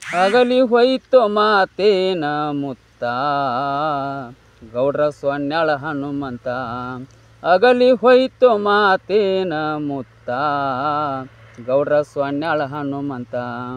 ಅಗಲಿ ಹೋಯ್ತು ಮಾತೇನ ಮುತ್ತ ಗೌಡ್ರ ಸೊನ್ಯಾಳ ಹನುಮಂತ. ಅಗಲಿ ಹೋಯ್ತು ಮಾತೇನ ಮುತ್ತ ಗೌಡ್ರ ಸೊನ್ಯಾಳ ಹನುಮಂತ.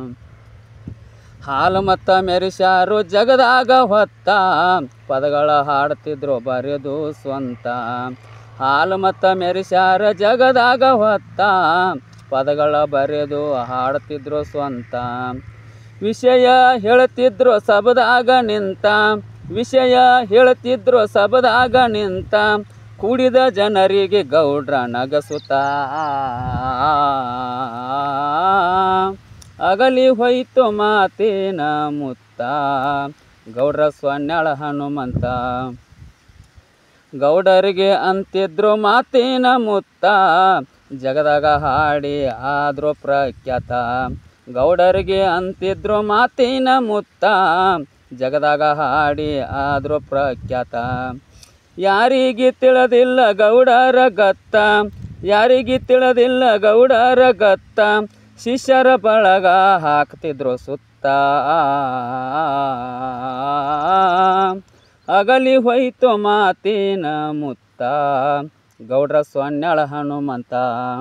ಹಾಲು ಮತ್ತ ಮೆರೆಸ್ಯಾರು ಜಗದಾಗ ಹೊತ್ತ ಪದಗಳ ಹಾಡ್ತಿದ್ರು ಬರೆದು ಸ್ವಂತ. ಹಾಲು ಮತ್ತ ಮೆರೆಸ್ಯಾರ ಜಗದಾಗ ಹೊತ್ತ ಪದಗಳ ಬರೆದು ಹಾಡ್ತಿದ್ರು ಸ್ವಂತ. ವಿಷಯ ಹೇಳ್ತಿದ್ರು ಸಬದಾಗ ನಿಂತ, ವಿಷಯ ಹೇಳ್ತಿದ್ರು ಸಬದಾಗ ನಿಂತ, ಕೂಡಿದ ಜನರಿಗೆ ಗೌಡ್ರ ನಗಸುತ್ತ. ಅಗಲಿ ಹೋಯ್ತು ಮಾತೇನ ಮುತ್ತ ಗೌಡ್ರ ಸೊನ್ಯಾಳ ಹನುಮಂತ. ಗೌಡರಿಗೆ ಅಂತಿದ್ರು ಮಾತೇನ ಮುತ್ತ ಜಗದಾಗ ಹಾಡಿ ಆದ್ರು ಪ್ರಖ್ಯಾತ. ಗೌಡರಿಗೆ ಅಂತಿದ್ರು ಮಾತೇನ ಮುತ್ತ ಜಗದಾಗ ಹಾಡಿ ಆದ್ರು ಪ್ರಖ್ಯಾತ. ಯಾರಿಗೆ ತಿಳಿದಿಲ್ಲ ಗೌಡರ ಗತ್ತ, ಯಾರಿಗೆ ತಿಳಿದಿಲ್ಲ ಗೌಡರ ಗತ್ತ, ಶಿಷ್ಯರ ಬಳಗ ಹಾಕ್ತಿದ್ರು ಸುತ್ತ. ಅಗಲಿ ಹೋಯ್ತು ಮಾತೇನ ಮುತ್ತ ಗೌಡ್ರ ಸೊನ್ಯಾಳ ಹನುಮಂತ.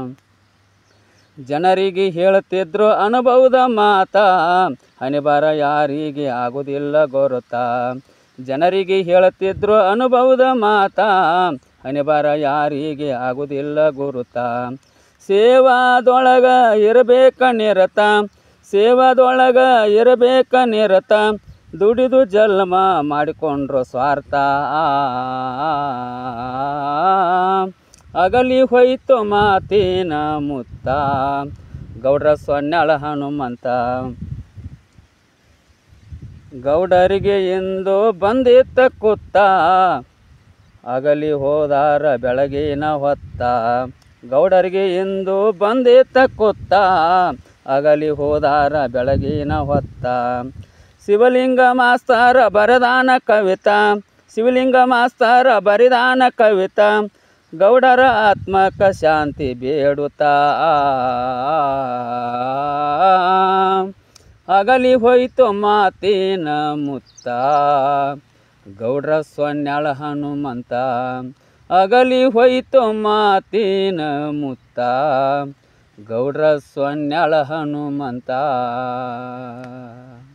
ಜನರಿಗೆ ಹೇಳ್ತಿದ್ರು ಅನುಭವದ ಮಾತ, ಹಣೆಬರ ಯಾರಿಗೆ ಆಗುವುದಿಲ್ಲ ಗೊರುತ. ಜನರಿಗೆ ಹೇಳ್ತಿದ್ರು ಅನುಭವದ ಮಾತ, ಹಣೆಬರ ಯಾರಿಗೆ ಆಗುವುದಿಲ್ಲ ಗುರುತ. ಸೇವಾದೊಳಗ ಇರಬೇಕ ನಿರತ, ಸೇವಾದೊಳಗ ಇರಬೇಕ ನಿರತ, ದುಡಿದು ಜನ್ಮ ಮಾಡಿಕೊಂಡ್ರು ಸ್ವಾರ್ಥ. ಅಗಲಿ ಹೋಯ್ತು ಮಾತೇನ ಮುತ್ತ ಗೌಡ್ರ ಸೊನ್ಯಾಳ ಹನುಮಂತ. ಗೌಡರಿಗೆ ಇಂದು ಬಂದಿತ್ತ ಕುತ್ತ, ಅಗಲಿ ಹೋದಾರ ಬೆಳಗಿನ ಹೊತ್ತ. ಗೌಡರಿಗೆ ಇಂದು ಬಂದಿತ್ತ ಕುತ್ತ, ಅಗಲಿ ಹೋದಾರ ಬೆಳಗಿನ ಹೊತ್ತ. ಶಿವಲಿಂಗ ಮಾಸ್ತರ ಬರದಾನ ಕವಿತಾ, ಶಿವಲಿಂಗ ಮಾಸ್ತರ ಬರಿದಾನ ಕವಿತಾ, ಗೌಡರ ಆತ್ಮಕ ಶಾಂತಿ ಬೇಡುತ್ತಾ. ಅಗಲಿ ಹೋಯ್ತು ಮಾತೇನ ಮುತ್ತ ಗೌಡ್ರ ಸೊನ್ಯಾಳ ಹನುಮಂತ. ಅಗಲಿ ಹೋಯ್ತು ಮಾತೇನ ಮುತ್ತ ಗೌಡ್ರ ಸೊನ್ಯಾಳ ಹನುಮಂತ.